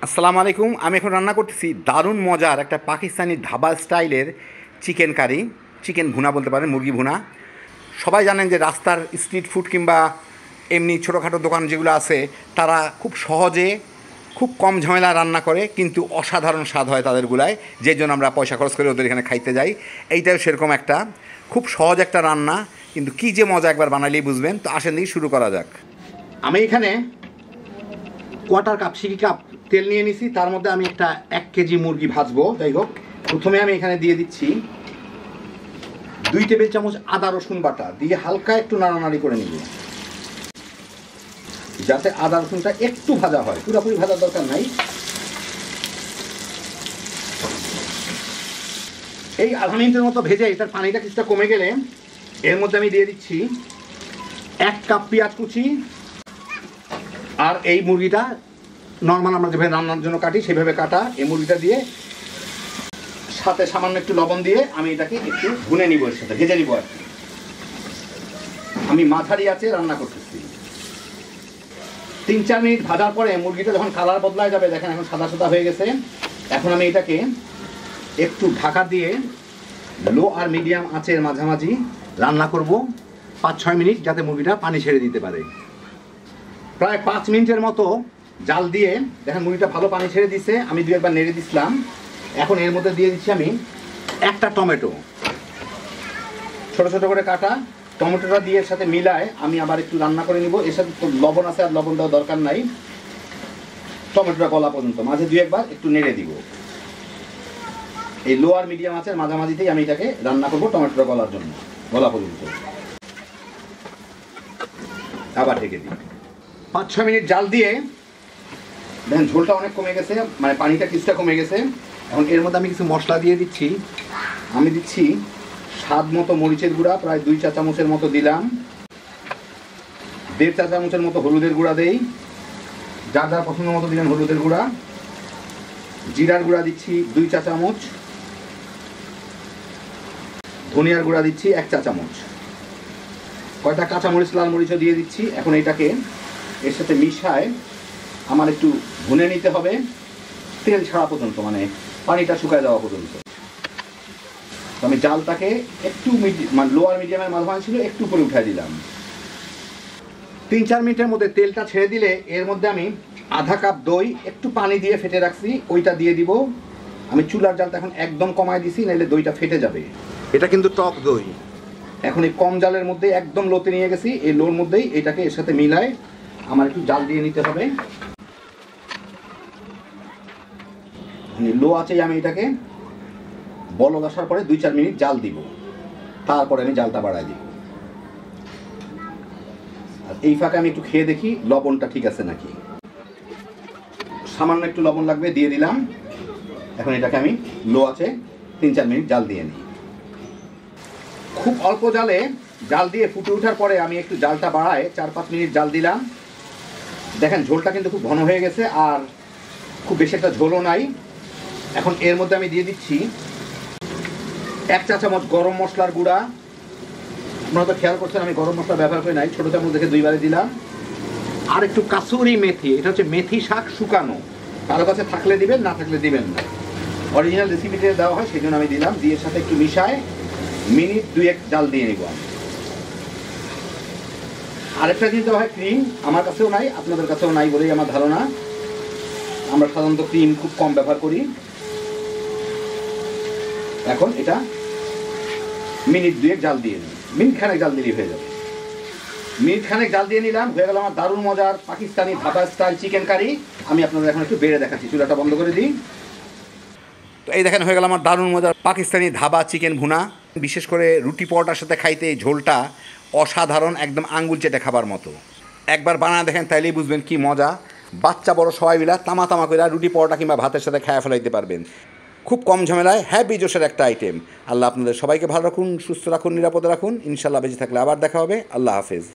আসসালামু আলাইকুম। আমি এখন রান্না করতেছি দারুণ মজার একটা পাকিস্তানি ধাবা স্টাইলের চিকেন কারি, চিকেন ভুনা বলতে পারেন, মুরগি ভুনা। সবাই জানেন যে রাস্তার স্ট্রিট ফুড কিংবা এমনি ছোটোখাটো দোকান যেগুলো আছে তারা খুব সহজে খুব কম ঝামেলা রান্না করে, কিন্তু অসাধারণ স্বাদ হয় তাদেরগুলায়, যে জন্য আমরা পয়সা খরচ করে ওদের এখানে খাইতে যাই। এইটাও সেরকম একটা খুব সহজ একটা রান্না, কিন্তু কী যে মজা একবার বানালেই বুঝবেন। তো আসেন দিয়ে শুরু করা যাক। আমি এখানে কোয়ার্টার কাপ সিকি কাপ তেল নিয়ে নিছি, তার মধ্যে আমি একটা 1 কেজি মুরগি ভাজবো। যাই হোক, প্রথমে আমি এখানে দিয়ে দিচ্ছি 2 টেবিল চামচ আদা রসুন বাটা, দিয়ে হালকা একটু নাড়ানাড়ি করে নিব, যাতে আদা রসুনটা একটু ভাজা হয়, পুরোপুরি ভাজার দরকার নাই। এই আধা মিনিটের মতো ভেজে এটার পানিটা কিছুটা কমে গেলে এর মধ্যে আমি দিয়ে দিচ্ছি 1 কাপ পেঁয়াজ কুচি, আর এই মুরগিটা নর্মাল আমরা যেভাবে রান্নার জন্য কাটি সেভাবে কাটা এই মুরগিটা দিয়ে সাথে সামান্য একটু লবণ দিয়ে আমি এটাকে একটু ভুনে নিব, এর সাথে ভেজে নিব। আর কি আমি মাঝারি আছে রান্না করতেছি। 3-4 মিনিট ভাজার পরে মুরগিটা যখন কালার বদলায় যাবে, দেখেন এখন সাদা সাদা হয়ে গেছে, এখন আমি এটাকে একটু ঢাকা দিয়ে লো আর মিডিয়াম আঁচের মাঝামাঝি রান্না করব 5-6 মিনিট, যাতে মুরগিটা পানি ছেড়ে দিতে পারে। প্রায় 5 মিনিটের মতো জাল দিয়ে দেখেন মুরগিটা ভালো পানি ছেড়ে দিচ্ছে, আমি 2 একবার নেড়ে দিছিলাম। এখন এর মধ্যে দিয়ে দিচ্ছি আমি একটা টমেটো, ছোট ছোট করে কাটা। টমেটোটা দিয়ে এর সাথে মিলায় আমি আবার একটু রান্না করে নিব। এর সাথে লবণ আছে, আর লবণ দেওয়ার দরকার নাই। টমেটোটা গলা পর্যন্ত মাঝে 2 একবার একটু নেড়ে দিব। এই লো আর মিডিয়াম আঁচের মাঝামাঝিতেই আমি এটাকে রান্না করব টমেটোটা গলার জন্য, গলা পর্যন্ত। আবার ঢেকে দিই। 5-6 মিনিট জাল দিয়ে দেখেন ঝোলটা অনেক কমে গেছে, মানে পানিটা কিছুটা কমে গেছে। এখন এর মধ্যে আমি কিছু মশলা দিয়ে দিচ্ছি। আমি দিচ্ছি স্বাদ মতো মরিচের গুঁড়া, প্রায় 2 চা চামচের মতো দিলাম। 1.5 চা চামচের মতো হলুদের গুঁড়া দেই, যার যার পছন্দ মতো দিলেন হলুদের গুঁড়া। জিরার গুঁড়া দিচ্ছি 2 চা চামচ। ধনিয়ার গুঁড়া দিচ্ছি 1 চা চামচ। কয়টা কাঁচামরিচ, লাল মরিচও দিয়ে দিচ্ছি। এখন এটাকে এর সাথে মিশায় আমার একটু ভুনে নিতে হবে তেল ছাড়া পর্যন্ত, মানে পানিটা শুকায় যাওয়া পর্যন্ত। তো আমি জালটাকে একটু মানে লোয়ার মিডিয়ামের মাঝামাঝি ছিল, একটু উপরে উঠাই দিলাম। 3-4 মিনিটের মধ্যে তেলটা ছেড়ে দিলে এর মধ্যে আমি আধা কাপ দই একটু পানি দিয়ে ফেটে রাখছি, ওইটা দিয়ে দিব। আমি চুলার জালটা এখন একদম কমায় দিছি, নাহলে দইটা ফেটে যাবে। এটা কিন্তু টক দই। এখন এই কম জালের মধ্যে একদম লোতে নিয়ে গেছি, এই লোর মধ্যেই এটাকে এর সাথে মিলায় আমার একটু জাল দিয়ে নিতে হবে। লো আছেই আমি এটাকে বলক আসার পরে 2-4 মিনিট জাল দিব, তারপরে আমি জালটা বাড়াই দিব। আর এই ফাঁকে আমি একটু খেয়ে দেখি লবণটা ঠিক আছে নাকি। সামান্য একটু লবণ লাগবে, দিয়ে দিলাম। এখন এটাকে আমি লো আছে 3-4 মিনিট জাল দিয়ে নিই। খুব অল্প জালে জাল দিয়ে ফুটে ওঠার পরে আমি একটু জালটা বাড়ায় 4-5 মিনিট জাল দিলাম। দেখেন ঝোলটা কিন্তু খুব ঘন হয়ে গেছে, আর খুব বেশি একটা ঝোলও নাই। এখন এর মধ্যে আমি দিয়ে দিচ্ছি 1 চা চামচ গরম মশলার গুঁড়া। আপনারা তো খেয়াল করছেন আমি গরম মশলা ব্যবহার করি নাই, ছোটো চামচ দেখে 2 বারে দিলাম। আর একটু কাসুরি মেথি, এটা হচ্ছে মেথি শাক শুকানো, কারো কাছে থাকলে দিবেন, না থাকলে দিবেন না। অরিজিনাল রেসিপিতে দেওয়া হয়, সেই জন্য আমি দিলাম। দিয়ে সাথে একটু মিশায় মিনিট 2-1 জাল দিয়ে নিব। আরেকটা জিনিস দেওয়া হয় ক্রিম, আমার কাছেও নাই, আপনাদের কাছেও নাই বলেই আমার ধারণা। আমরা সাধারণত ক্রিম খুব কম ব্যবহার করি। এখন এটা মিনিট 2-1 জাল দিয়ে নিই, মিনিট খানেক জাল দিলেই হয়ে যাবে। মিনিট খানেক জাল দিয়ে নিলাম, হয়ে গেল আমার দারুণ মজার Pakistani dhaba style chicken curry. আমি আপনাদের এখন একটু বেড়ে দেখাচ্ছি, চুলাটা বন্ধ করে দিই। তো এই দেখেন হয়ে গেল আমার দারুণ মজার পাকিস্তানি ধাবা চিকেন ভুনা। বিশেষ করে রুটি পরোটার সাথে খাইতে এই ঝোলটা অসাধারণ, একদম আঙ্গুল চেটে খাবার মতো। একবার বানায় দেখেন, তাইলেই বুঝবেন কি মজা। বাচ্চা বড় সবাই মিলা তামা তামা করে রুটি পরোটা কিংবা ভাতের সাথে খায়া ফেলাইতে পারবেন। খুব কম ঝামেলায় হ্যাপি জোশের একটা আইটেম। আল্লাহ আপনাদের সবাইকে ভালো রাখুন, সুস্থ রাখুন, নিরাপদে রাখুন। ইনশাল্লাহ বেঁচে থাকলে আবার দেখা হবে। আল্লাহ হাফেজ।